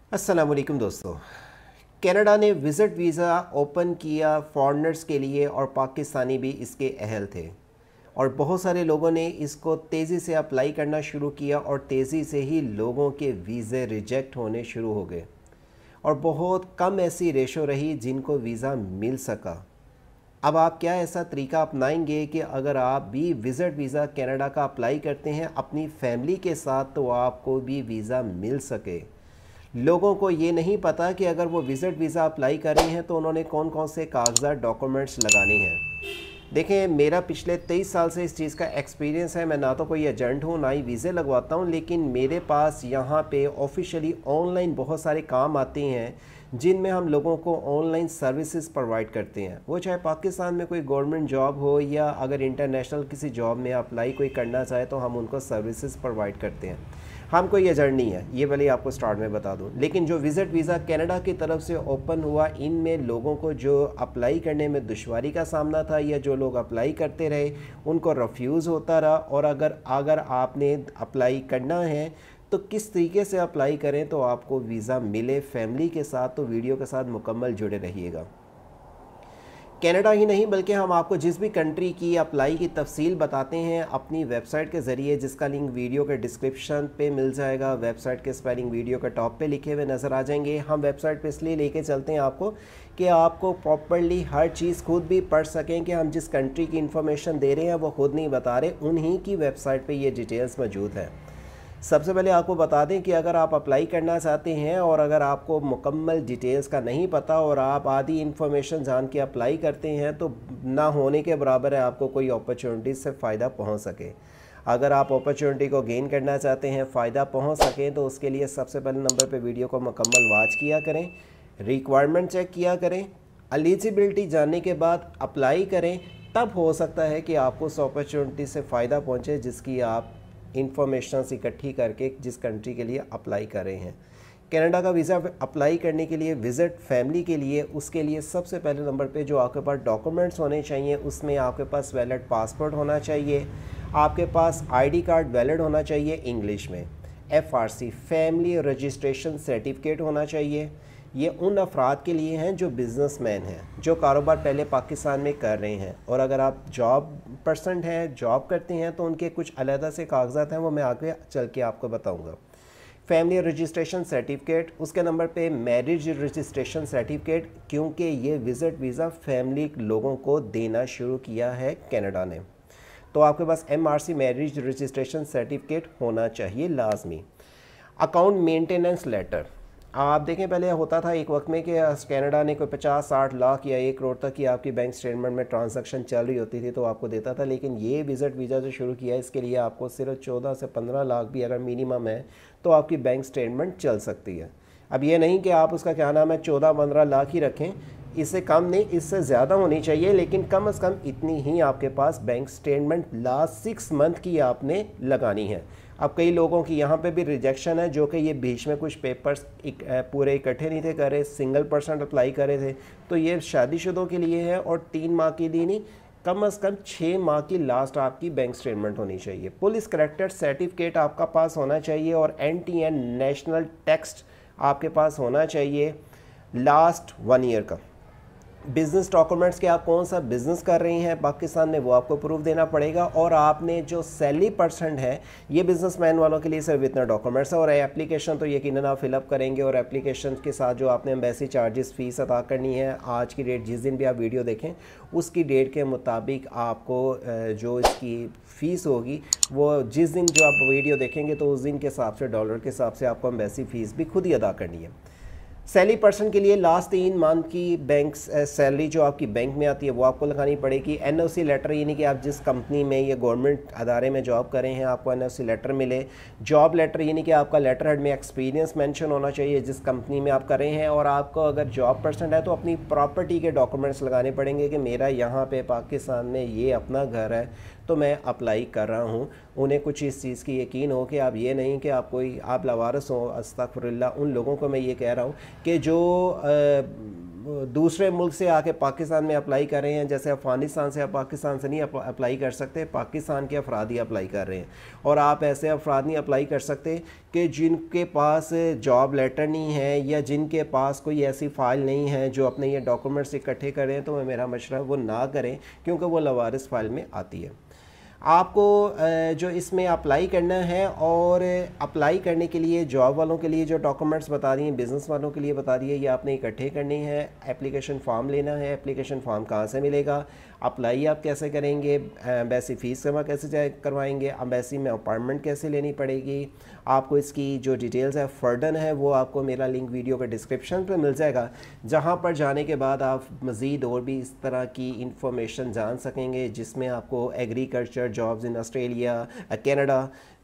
अस्सलाम वालेकुम दोस्तों। कनाडा ने विज़िट वीज़ा ओपन किया फॉरेनर्स के लिए और पाकिस्तानी भी इसके अहल थे और बहुत सारे लोगों ने इसको तेज़ी से अप्लाई करना शुरू किया और तेज़ी से ही लोगों के वीज़े रिजेक्ट होने शुरू हो गए और बहुत कम ऐसी रेशो रही जिनको वीज़ा मिल सका। अब आप क्या ऐसा तरीका अपनाएंगे कि अगर आप भी विज़िट वीज़ा कनाडा का अप्लाई करते हैं अपनी फैमिली के साथ तो आपको भी वीज़ा मिल सके। लोगों को ये नहीं पता कि अगर वो विज़िट वीज़ा अप्लाई कर रहे हैं तो उन्होंने कौन कौन से कागजात डॉक्यूमेंट्स लगाने हैं। देखें, मेरा पिछले 23 साल से इस चीज़ का एक्सपीरियंस है। मैं ना तो कोई एजेंट हूँ ना ही वीज़े लगवाता हूँ, लेकिन मेरे पास यहाँ पे ऑफिशियली ऑनलाइन बहुत सारे काम आते हैं जिनमें हम लोगों को ऑनलाइन सर्विसेज प्रोवाइड करते हैं। वो चाहे पाकिस्तान में कोई गवर्नमेंट जॉब हो या अगर इंटरनेशनल किसी जॉब में अप्लाई कोई करना चाहे तो हम उनको सर्विसेज प्रोवाइड करते हैं। हम कोई एजेंट नहीं है, ये भले आपको स्टार्ट में बता दूं। लेकिन जो विज़िट वीज़ा कनाडा की तरफ से ओपन हुआ, इनमें लोगों को जो अप्लाई करने में दुश्वारी का सामना था या जो लोग अप्लाई करते रहे उनको रिफ्यूज़ होता रहा। और अगर आपने अप्लाई करना है तो किस तरीके से अप्लाई करें तो आपको वीज़ा मिले फैमिली के साथ, तो वीडियो के साथ मुकम्मल जुड़े रहिएगा। कनाडा ही नहीं बल्कि हम आपको जिस भी कंट्री की अप्लाई की तफसील बताते हैं अपनी वेबसाइट के ज़रिए, जिसका लिंक वीडियो के डिस्क्रिप्शन पे मिल जाएगा। वेबसाइट के स्पेलिंग वीडियो के टॉप पे लिखे हुए नज़र आ जाएंगे। हम वेबसाइट पे इसलिए लेके चलते हैं आपको कि आपको प्रॉपर्ली हर चीज़ खुद भी पढ़ सकें कि हम जिस कंट्री की इन्फॉर्मेशन दे रहे हैं वो खुद नहीं बता रहे, उन्हीं की वेबसाइट पर ये डिटेल्स मौजूद हैं। सबसे पहले आपको बता दें कि अगर आप अप्लाई करना चाहते हैं और अगर आपको मुकम्मल डिटेल्स का नहीं पता और आप आधी इन्फॉर्मेशन जान के अप्लाई करते हैं तो ना होने के बराबर है आपको कोई अपॉर्चुनिटी से फ़ायदा पहुंच सके। अगर आप अपॉर्चुनिटी को गेन करना चाहते हैं, फ़ायदा पहुंच सकें, तो उसके लिए सबसे पहले नंबर पे वीडियो को मुकम्मल वॉच किया करें, रिक्वायरमेंट चेक किया करें, एलिजिबिलिटी जानने के बाद अप्लाई करें। तब हो सकता है कि आपको उस अपॉर्चुनिटी से फ़ायदा पहुँचे जिसकी आप इंफॉर्मेशन इकट्ठी करके जिस कंट्री के लिए अप्लाई कर रहे हैं। कनाडा का वीज़ा अप्लाई करने के लिए विज़िट फैमिली के लिए, उसके लिए सबसे पहले नंबर पे जो आपके पास डॉक्यूमेंट्स होने चाहिए उसमें आपके पास वैलिड पासपोर्ट होना चाहिए, आपके पास आईडी कार्ड वैलिड होना चाहिए इंग्लिश में, FRC फैमिली रजिस्ट्रेशन सर्टिफिकेट होना चाहिए। ये उन अफराद के लिए हैं जो बिज़नेसमैन हैं, जो कारोबार पहले पाकिस्तान में कर रहे हैं, और अगर आप जॉब पर्सन हैं, जॉब करते हैं, तो उनके कुछ अलग से कागजात हैं, वो मैं आगे चल के आपको बताऊंगा। फैमिली रजिस्ट्रेशन सर्टिफिकेट, उसके नंबर पे मैरिज रजिस्ट्रेशन सर्टिफिकेट, क्योंकि ये विज़िट वीज़ा फैमिली लोगों को देना शुरू किया है कनाडा ने, तो आपके पास MRC मैरिज रजिस्ट्रेशन सर्टिफिकेट होना चाहिए लाजमी। अकाउंट मेंटेनेंस लेटर, आप देखें पहले होता था एक वक्त में कि कनाडा ने कोई 50-60 लाख या 1 करोड़ तक की आपकी बैंक स्टेटमेंट में ट्रांजैक्शन चल रही होती थी तो आपको देता था, लेकिन ये विज़िट वीज़ा जो शुरू किया है इसके लिए आपको सिर्फ 14 से 15 लाख भी अगर मिनिमम है तो आपकी बैंक स्टेटमेंट चल सकती है। अब ये नहीं कि आप उसका क्या नाम है 14-15 लाख ही रखें, इससे कम नहीं, इससे ज़्यादा होनी चाहिए, लेकिन कम से कम इतनी ही आपके पास बैंक स्टेटमेंट लास्ट 6 मंथ की आपने लगानी है। अब कई लोगों की यहाँ पे भी रिजेक्शन है जो कि ये बीच में कुछ पेपर्स पूरे इकट्ठे नहीं थे कर रहे, सिंगल पर्सन अप्लाई कर रहे थे, तो ये शादीशुदों के लिए है और 3 माह की लिए नहीं, कम से कम 6 माह की लास्ट आपकी बैंक स्टेटमेंट होनी चाहिए। पुलिस करेक्टर सर्टिफिकेट आपका पास होना चाहिए और NTN नेशनल टेक्स्ट आपके पास होना चाहिए लास्ट 1 ईयर का। बिज़नेस डॉक्यूमेंट्स के आप कौन सा बिज़नेस कर रही हैं पाकिस्तान में वो आपको प्रूफ देना पड़ेगा, और आपने जो सैलरी परसेंट है ये बिज़नेसमैन वालों के लिए सिर्फ इतना डॉक्यूमेंट्स है। और एप्लीकेशन तो यकीनन आप फिलअप करेंगे और एप्लीकेशन के साथ जो आपने एम्बेसी चार्जेस फ़ीस अदा करनी है, आज की डेट जिस दिन भी आप वीडियो देखें उसकी डेट के मुताबिक आपको जो इसकी फ़ीस होगी वो जिस दिन जो आप वीडियो देखेंगे तो उस दिन के हिसाब से डॉलर के हिसाब से आपको एम्बेसी फ़ीस भी खुद ही अदा करनी है। सैलरी पर्सन के लिए लास्ट 3 मंथ की बैंक सैलरी जो आपकी बैंक में आती है वो आपको लगानी पड़ेगी। NOC लेटर, यानी कि आप जिस कंपनी में या गवर्नमेंट अदारे में जॉब कर रहे हैं आपको NOC लेटर मिले। जॉब लेटर, यानी कि आपका लेटर हेड में एक्सपीरियंस मेंशन होना चाहिए जिस कंपनी में आप कर रहे हैं, और आपको अगर जॉब पर्सन है तो अपनी प्रॉपर्टी के डॉक्यूमेंट्स लगाने पड़ेंगे कि मेरा यहाँ पे पाकिस्तान में ये अपना घर है तो मैं अप्लाई कर रहा हूँ। उन्हें कुछ इस चीज़ की यकीन हो कि आप ये नहीं कि आप लवारस हो, अस्तगफिरुल्लाह, उन लोगों को मैं ये कह रहा हूँ कि जो दूसरे मुल्क से आके पाकिस्तान में अप्लाई कर रहे हैं, जैसे अफ़गानिस्तान से, आप पाकिस्तान से नहीं अप्लाई कर सकते, पाकिस्तान के अफराद ही अप्लाई कर रहे हैं। और आप ऐसे अफराद नहीं अप्लाई कर सकते कि जिनके पास जॉब लेटर नहीं है या जिनके पास कोई ऐसी फ़ाइल नहीं है जो अपने ये डॉक्यूमेंट्स इकट्ठे करें, तो मेरा मशवरा वो ना करें क्योंकि वो लवारिस फ़ाइल में आती है। आपको जो इसमें अप्लाई करना है, और अप्लाई करने के लिए जॉब वालों के लिए जो डॉक्यूमेंट्स बता दिए, बिज़नेस वालों के लिए बता दिए, ये आपने इकट्ठे करनी है। एप्लीकेशन फ़ॉर्म लेना है। एप्लीकेशन फ़ॉर्म कहाँ से मिलेगा, अप्लाई आप कैसे करेंगे, एम्बेसी फ़ीस जमा कैसे करवाएंगे, एम्बेसी में अपॉइंटमेंट कैसे लेनी पड़ेगी, आपको इसकी जो डिटेल्स है फर्दन है वो आपको मेरा लिंक वीडियो के डिस्क्रिप्शन पे मिल जाएगा, जहाँ पर जाने के बाद आप मज़ीद और भी इस तरह की इंफॉर्मेशन जान सकेंगे, जिसमें आपको agriculture jobs in Australia, Canada,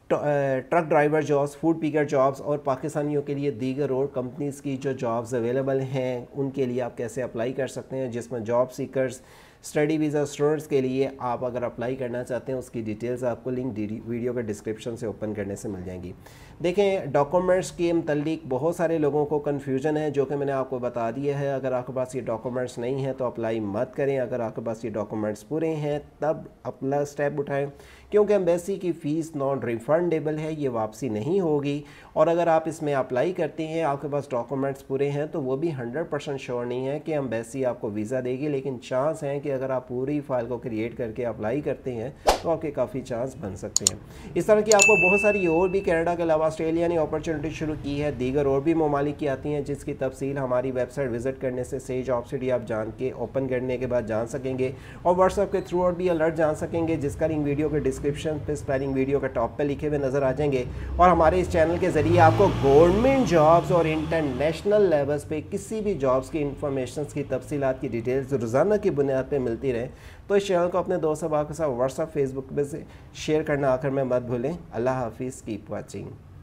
truck driver jobs, food picker jobs, और पाकिस्तानियों के लिए दीगर और कंपनीज़ की जो जॉब्स अवेलेबल हैं उनके लिए आप कैसे अप्लाई कर सकते हैं, जिसमें job seekers, study visa students के लिए आप अगर अप्लाई करना चाहते हैं उसकी डिटेल्स आपको लिंक वीडियो के डिस्क्रिप्शन से ओपन करने से मिल जाएंगी। देखें, डॉक्यूमेंट्स के मतलब बहुत सारे लोगों को कन्फ्यूजन है, जो कि मैंने आपको बता दिया है। अगर आपके पास ये डॉक्यूमेंट्स नहीं हैं तो अप्लाई मत करें। अगर आपके पास ये डॉक्यूमेंट्स पूरे हैं तब अपना स्टेप उठाएं, क्योंकि एम्बेसी की फ़ीस नॉन रिफंडेबल है, ये वापसी नहीं होगी। और अगर आप इसमें अप्लाई करते हैं, आपके पास डॉक्यूमेंट्स पूरे हैं, तो वो भी 100% श्योर नहीं है कि एम्बेसी आपको वीज़ा देगी, लेकिन चांस हैं कि अगर आप पूरी फाइल को क्रिएट करके अप्लाई करते हैं तो आपके काफ़ी चांस बन सकते हैं। इस तरह की आपको बहुत सारी और भी कनाडा के अलावा ऑस्ट्रेलिया ने अपॉर्चुनिटी शुरू की है, दीगर और भी ममालिक की आती हैं, जिसकी तफसील हमारी वेबसाइट विजिट करने से सेज जॉबसिटी आप जान के ओपन करने के बाद जान सकेंगे, और व्हाट्सएप के थ्रू और भी अलर्ट जान सकेंगे, जिसका लिंक वीडियो के डिस्क्रिप्शन पे स्पेलिंग वीडियो के टॉप पे लिखे हुए नज़र आ जाएंगे। और हमारे इस चैनल के ज़रिए आपको गवर्नमेंट जॉब्स और इंटरनेशनल लेवल्स पे किसी भी जॉब्स की इंफॉर्मेशन की तफसीलात की डिटेल्स रोज़ाना की बुनियाद पे मिलती रहे, तो इस चैनल को अपने दोस्त अहबाब के साथ व्हाट्सएप, फेसबुक पे से शेयर करना आखिर में मत भूलें। अल्लाह हाफिज़, कीप वाचिंग।